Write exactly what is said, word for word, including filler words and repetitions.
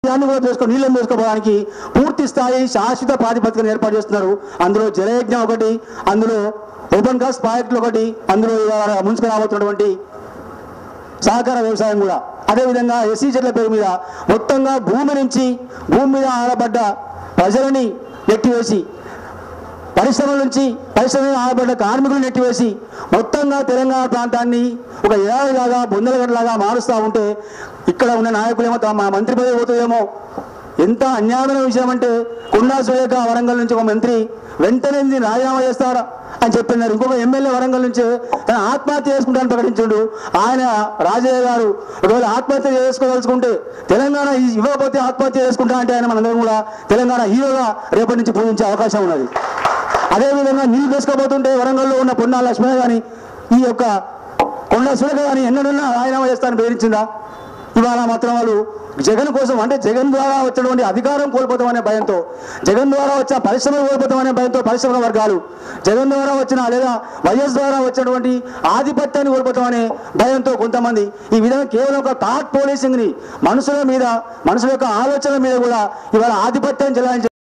కూడా దోసుకో నీళ్ళని దోసుకోవడానికి పూర్తి స్థాయి శాశ్వత ప్రాతిపదికను ఏర్పాటు చేస్తున్నారు. అందులో జలయజ్ఞం ఒకటి, అందులో ఓపెన్ కాస్ట్ ప్రాజెక్టులు ఒకటి, అందులో మున్సిపల్ రాబోతున్నటువంటి సహకార వ్యవసాయం కూడా. అదేవిధంగా ఎస్సీ చెట్ల పేరు మీద మొత్తంగా భూమి నుంచి భూమి మీద ఆడబడ్డ ప్రజలని నెట్టివేసి, పరిశ్రమల నుంచి పరిశ్రమలు ఆడబడ్డ కార్మికులు నెట్టివేసి మొత్తంగా తెలంగాణ ప్రాంతాన్ని ఒక ఏడాదిలాగా బొందలగడ్డలాగా మారుస్తూ ఉంటే ఇక్కడ ఉన్న నాయకులేమో మా మంత్రి పదవి పోతుందేమో. ఎంత అన్యాయమైన విషయం అంటే కొండా సురేఖ వరంగల్ నుంచి ఒక మంత్రి వెంటనే రాజీనామా చేస్తారా అని చెప్పినారు. ఇంకొక ఎమ్మెల్యే వరంగల్ నుంచి తన ఆత్మహత్య చేసుకుంటానని ప్రకటించాడు. ఆయన రాజయ్య గారు ఒకవేళ ఆత్మహత్య చేసుకోదలుచుకుంటే తెలంగాణ ఇవ్వకపోతే ఆత్మహత్య చేసుకుంటా అంటే ఆయన మనందరం కూడా తెలంగాణ హీరోగా రేపటి నుంచి పూజించే అవకాశం ఉన్నది. అదేవిధంగా నీళ్ళు తీసుకోబోతుంటే వరంగల్లో ఉన్న పొన్నా లక్ష్మణ కానీ ఈ యొక్క కొండా సురేఖ కానీ ఎన్నడన్నా రాజీనామా చేస్తానని బెదిరించిందా? ఇవాళ మాత్రం వాళ్ళు జగన్ కోసం అంటే జగన్ ద్వారా వచ్చినటువంటి అధికారం కోల్పోతామనే భయంతో, జగన్ ద్వారా వచ్చిన పరిశ్రమలు కోల్పోతామనే భయంతో పరిశ్రమ వర్గాలు, జగన్ ద్వారా వచ్చిన లేదా వైఎస్ ద్వారా వచ్చినటువంటి ఆధిపత్యాన్ని కోల్పోతామనే భయంతో కొంతమంది ఈ విధంగా కేవలం ఒక థాట్ పోలీసింగ్ని మనుషుల మీద, మనుషుల యొక్క ఆలోచన మీద కూడా ఇవాళ ఆధిపత్యం చెలాయించారు.